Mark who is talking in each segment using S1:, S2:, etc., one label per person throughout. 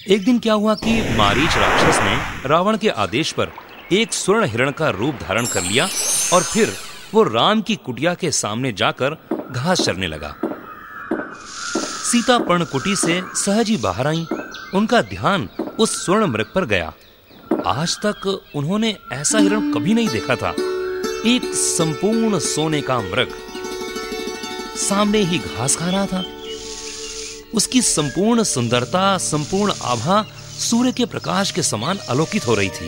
S1: एक दिन क्या हुआ कि मारीच राक्षस ने रावण के आदेश पर एक स्वर्ण हिरण का रूप धारण कर लिया और फिर वो राम की कुटिया के सामने जाकर घास चरने लगा। सीता पर्णकुटी से सहज ही बाहर आई। उनका ध्यान उस स्वर्ण मृग पर गया। आज तक उन्होंने ऐसा हिरण कभी नहीं देखा था। एक संपूर्ण सोने का मृग सामने ही घास खा रहा था। उसकी संपूर्ण सुंदरता, संपूर्ण आभा सूर्य के प्रकाश के समान अलौकित हो रही थी।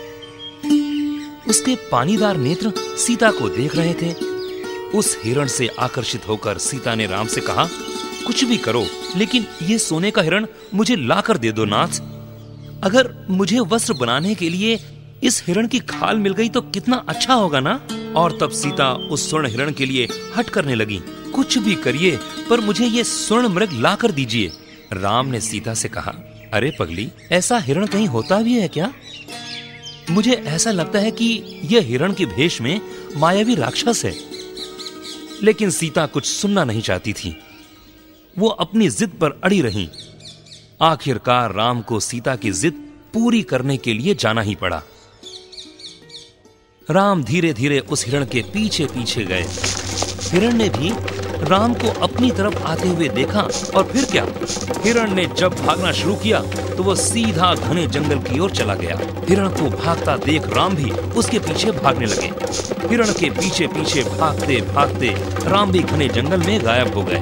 S1: उसके पानीदार नेत्र सीता को देख रहे थे। उस हिरण से आकर्षित होकर सीता ने राम से कहा, कुछ भी करो, लेकिन ये सोने का हिरण मुझे लाकर दे दो नाथ। अगर मुझे वस्त्र बनाने के लिए इस हिरण की खाल मिल गई तो कितना अच्छा होगा ना। और तब सीता उस स्वर्ण हिरण के लिए हट करने लगी। कुछ भी करिए, पर मुझे ये स्वर्ण मृग ला कर दीजिए। राम ने सीता से कहा, अरे पगली, ऐसा हिरण कहीं होता भी है क्या? मुझे ऐसा लगता है कि यह हिरण के भेष में मायावी राक्षस है। लेकिन सीता कुछ सुनना नहीं चाहती थी। वो अपनी जिद पर अड़ी रही। आखिरकार राम को सीता की जिद पूरी करने के लिए जाना ही पड़ा। राम धीरे धीरे उस हिरण के पीछे पीछे गए। हिरण ने भी राम को अपनी तरफ आते हुए देखा और फिर क्या, हिरण ने जब भागना शुरू किया तो वो सीधा घने जंगल की ओर चला गया। हिरण को भागता देख राम भी उसके पीछे भागने लगे। हिरण के पीछे पीछे भागते भागते राम भी घने जंगल में गायब हो गए।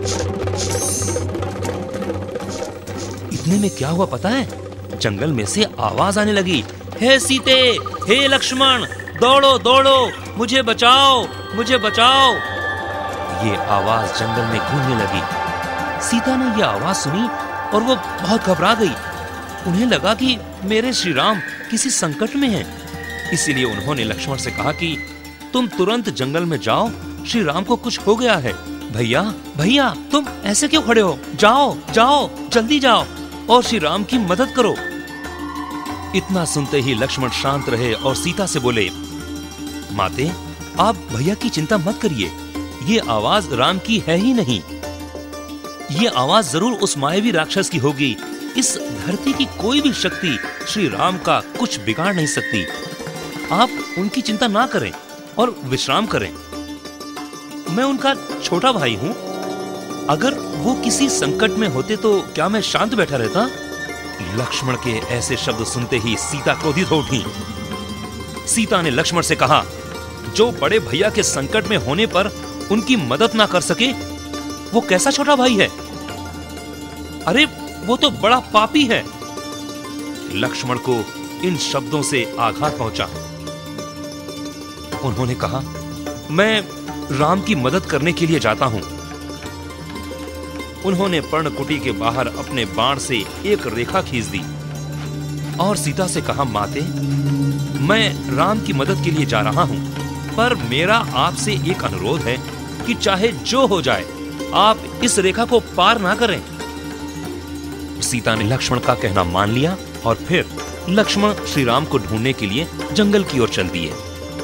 S1: इतने में क्या हुआ पता है? जंगल में से आवाज आने लगी, हे सीते, हे लक्ष्मण, दौड़ो दौड़ो, मुझे बचाओ, मुझे बचाओ। ये आवाज जंगल में गूंजने लगी। सीता ने यह आवाज सुनी और वो बहुत घबरा गई। उन्हें लगा कि मेरे श्री राम किसी संकट में हैं। इसीलिए उन्होंने लक्ष्मण से कहा कि तुम तुरंत जंगल में जाओ, श्री राम को कुछ हो गया है। भैया भैया, तुम ऐसे क्यों खड़े हो? जाओ जाओ, जल्दी जाओ और श्री राम की मदद करो। इतना सुनते ही लक्ष्मण शांत रहे और सीता से बोले, माते, आप भैया की चिंता मत करिए। ये आवाज राम की है ही नहीं। ये आवाज जरूर उस मायावी राक्षस की होगी। इस धरती की कोई भी शक्ति श्री राम का कुछ बिगाड़ नहीं सकती। आप उनकी चिंता ना करें और विश्राम करें। मैं उनका छोटा भाई हूं। अगर वो किसी संकट में होते तो क्या मैं शांत बैठा रहता? लक्ष्मण के ऐसे शब्द सुनते ही सीता क्रोधित हो उठी। सीता ने लक्ष्मण से कहा, जो बड़े भैया के संकट में होने पर उनकी मदद ना कर सके, वो कैसा छोटा भाई है? अरे वो तो बड़ा पापी है। लक्ष्मण को इन शब्दों से आघात पहुंचा। उन्होंने कहा, मैं राम की मदद करने के लिए जाता हूं। उन्होंने पर्णकुटी के बाहर अपने बाण से एक रेखा खींच दी और सीता से कहा, माते, मैं राम की मदद के लिए जा रहा हूं, पर मेरा आपसे एक अनुरोध है कि चाहे जो हो जाए, आप इस रेखा को पार ना करें। सीता ने लक्ष्मण का कहना मान लिया और फिर लक्ष्मण श्री राम को ढूंढने के लिए जंगल की ओर चल दिए।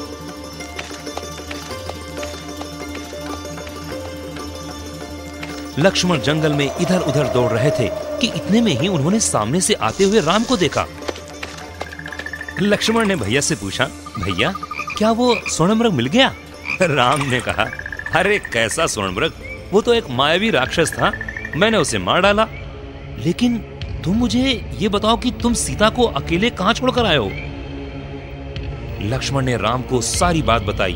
S1: लक्ष्मण जंगल में इधर उधर दौड़ रहे थे कि इतने में ही उन्होंने सामने से आते हुए राम को देखा। लक्ष्मण ने भैया से पूछा, भैया, क्या वो स्वर्ण मृग मिल गया? राम ने कहा, अरे कैसा स्वर्ण मृग, वो तो एक मायावी राक्षस था, मैंने उसे मार डाला। लेकिन तुम मुझे ये बताओ कि तुम सीता को अकेले कहां छोड़कर आए हो? लक्ष्मण ने राम को सारी बात बताई।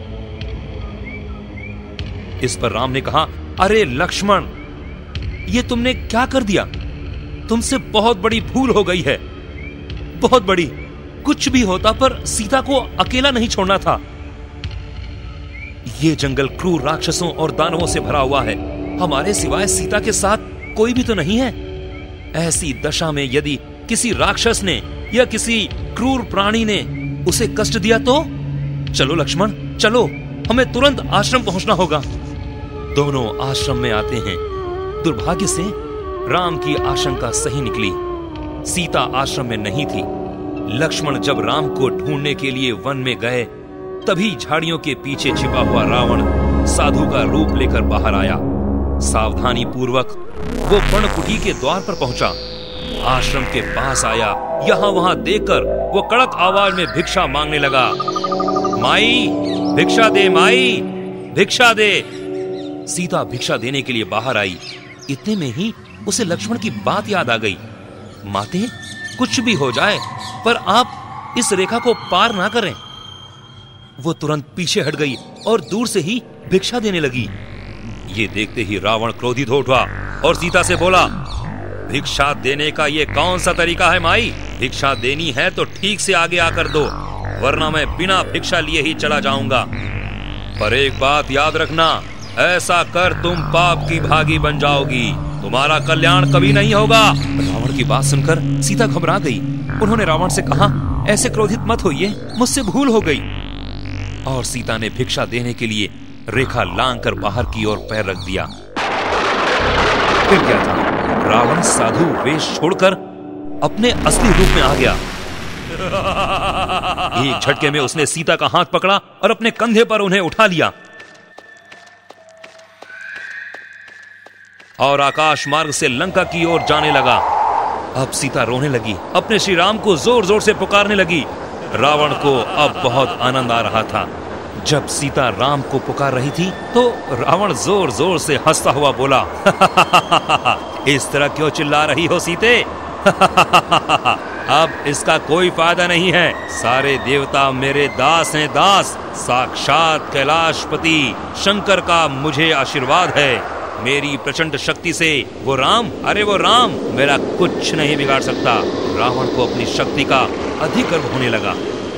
S1: इस पर राम ने कहा, अरे लक्ष्मण, ये तुमने क्या कर दिया? तुमसे बहुत बड़ी भूल हो गई है, बहुत बड़ी। कुछ भी होता पर सीता को अकेला नहीं छोड़ना था। ये जंगल क्रूर राक्षसों और दानवों से भरा हुआ है। हमारे सिवाय सीता के साथ कोई भी तो नहीं है। ऐसी दशा में यदि किसी राक्षस ने या किसी क्रूर प्राणी ने उसे कष्ट दिया तो? चलो लक्ष्मण, चलो, हमें तुरंत आश्रम पहुंचना होगा। दोनों आश्रम में आते हैं। दुर्भाग्य से राम की आशंका सही निकली। सीता आश्रम में नहीं थी। लक्ष्मण जब राम को ढूंढने के लिए वन में गए, तभी झाड़ियों के पीछे छिपा हुआ रावण साधु का रूप लेकर बाहर आया। सावधानी पूर्वक वो पर्णकुटी के द्वार पर पहुंचा आश्रम के पास आया। यहाँ वहां देखकर वो कड़क आवाज में भिक्षा मांगने लगा। माई भिक्षा दे, माई भिक्षा दे। सीता भिक्षा देने के लिए बाहर आई। इतने में ही उसे लक्ष्मण की बात याद आ गई। माते, कुछ भी हो जाए पर आप इस रेखा को पार ना करें। वो तुरंत पीछे हट गई और दूर से ही भिक्षा देने लगी। ये देखते ही रावण क्रोधित हो उठा और सीता से बोला, भिक्षा देने का ये कौन सा तरीका है माई? भिक्षा देनी है तो ठीक से आगे आकर दो, वरना मैं बिना भिक्षा लिए ही चला जाऊंगा। पर एक बात याद रखना, ऐसा कर तुम पाप की भागी बन जाओगी, तुम्हारा कल्याण कभी नहीं होगा। रावण की बात सुनकर सीता घबरा गई। उन्होंने रावण से कहा, ऐसे क्रोधित मत होइए, मुझसे भूल हो गई। और सीता ने भिक्षा देने के लिए रेखा लांघकर बाहर की ओर पैर रख दिया। फिर क्या था, रावण साधु वेश छोड़कर अपने असली रूप में आ गया। एक झटके में उसने सीता का हाथ पकड़ा और अपने कंधे पर उन्हें उठा लिया और आकाश मार्ग से लंका की ओर जाने लगा। अब सीता रोने लगी, अपने श्री राम को जोर जोर से पुकारने लगी। रावण को अब बहुत आनंद आ रहा था। जब सीता राम को पुकार रही थी तो रावण जोर जोर से हंसता हुआ बोला, इस तरह क्यों चिल्ला रही हो सीते? अब इसका कोई फायदा नहीं है। सारे देवता मेरे दास हैं, दास। साक्षात कैलाशपति शंकर का मुझे आशीर्वाद है। मेरी प्रचंड शक्ति से वो राम, अरे वो राम मेरा कुछ नहीं बिगाड़ सकता। रावण को अपनी शक्ति का अधिक गर्व होने लगा।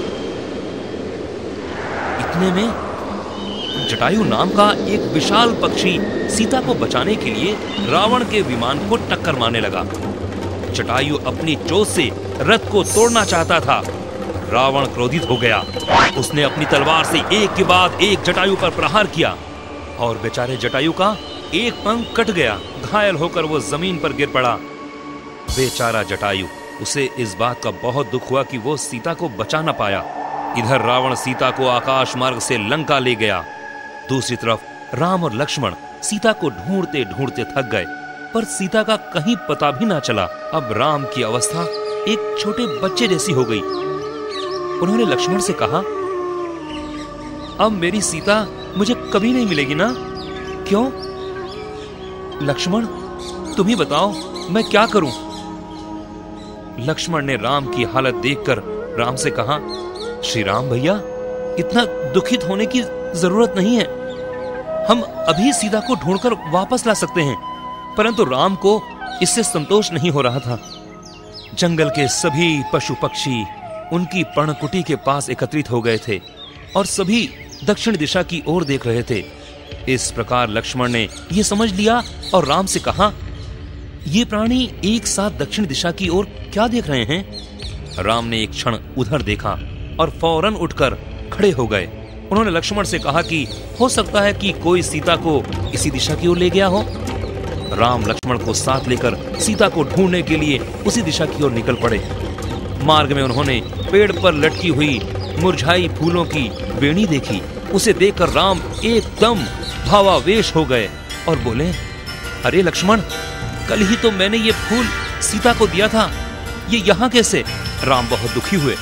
S1: इतने में जटायु नाम का एक विशाल पक्षी सीता को बचाने के लिए रावण के विमान को टक्कर मारने लगा। जटायु अपनी चोट से रथ को तोड़ना चाहता था। रावण क्रोधित हो गया। उसने अपनी तलवार से एक के बाद एक जटायु पर प्रहार किया और बेचारे जटायु का एक पंख कट गया। घायल होकर वो जमीन पर गिर पड़ा। बेचारा जटायु, उसे इस बात का बहुत दुख हुआ कि वो सीता को बचा न पाया। इधर रावण सीता को आकाश मार्ग से लंका ले गया। दूसरी तरफ राम और लक्ष्मण सीता को ढूंढते ढूंढते थक गए, पर सीता का कहीं पता भी ना चला। अब राम की अवस्था एक छोटे बच्चे जैसी हो गई। उन्होंने लक्ष्मण से कहा, अब मेरी सीता मुझे कभी नहीं मिलेगी ना? क्यों? लक्ष्मण, तुम ही बताओ, मैं क्या करूं? लक्ष्मण ने राम की हालत देखकर राम से कहा, श्री राम भैया, इतना दुखित होने की जरूरत नहीं है। हम अभी सीता को ढूंढकर वापस ला सकते हैं। परंतु राम को इससे संतोष नहीं हो रहा था। जंगल के सभी पशु पक्षी उनकी पर्णकुटी के पास एकत्रित हो गए थे और सभी दक्षिण दिशा की ओर देख रहे थे। इस प्रकार लक्ष्मण ने यह समझ लिया और राम से कहा, ये प्राणी एक साथ दक्षिण दिशा की ओर क्या देख रहे हैं? राम ने एक क्षण उधर देखा और फौरन उठकर खड़े हो गए। उन्होंने लक्ष्मण से कहा कि हो सकता है कि कोई सीता को इसी दिशा की ओर ले गया हो। राम लक्ष्मण को साथ लेकर सीता को ढूंढने के लिए उसी दिशा की ओर निकल पड़े। मार्ग में उन्होंने पेड़ पर लटकी हुई मुरझाई फूलों की बेणी देखी। उसे देखकर राम एकदम भावावेश हो गए और बोले, अरे लक्ष्मण, कल ही तो मैंने ये फूल सीता को दिया था, ये यहाँ कैसे? राम बहुत दुखी हुए।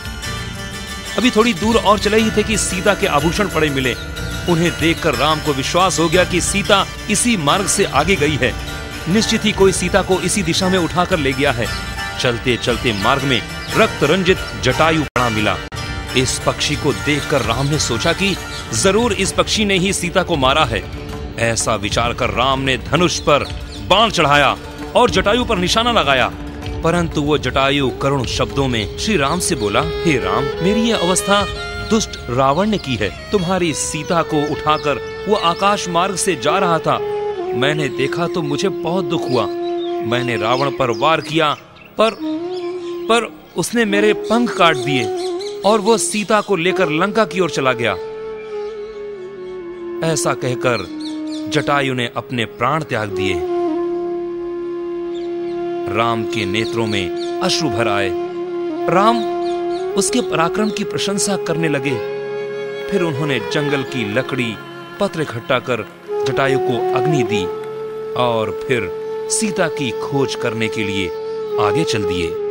S1: अभी थोड़ी दूर और चले ही थे कि सीता के आभूषण पड़े मिले। उन्हें देखकर राम को विश्वास हो गया कि सीता इसी मार्ग से आगे गई है। निश्चित ही कोई सीता को इसी दिशा में उठाकर ले गया है। चलते चलते मार्ग में रक्त रंजित जटायु पड़ा मिला। इस पक्षी को देखकर राम ने सोचा कि जरूर इस पक्षी ने ही सीता को मारा है। ऐसा विचार कर राम ने धनुष पर बाण चढ़ाया और जटायु पर निशाना लगाया। परंतु वो जटायु करुण शब्दों में श्री राम से बोला, हे राम, मेरी ये अवस्था दुष्ट रावण ने की है। तुम्हारी सीता को उठाकर वो आकाश मार्ग से जा रहा था। मैंने देखा तो मुझे बहुत दुख हुआ। मैंने रावण पर वार किया, पर उसने मेरे पंख काट दिए और वो सीता को लेकर लंका की ओर चला गया। ऐसा कहकर जटायु ने अपने प्राण त्याग दिए। राम के नेत्रों में अश्रु भर आए। राम उसके पराक्रम की प्रशंसा करने लगे। फिर उन्होंने जंगल की लकड़ी पत्र इकट्ठा कर जटायु को अग्नि दी और फिर सीता की खोज करने के लिए आगे चल दिए।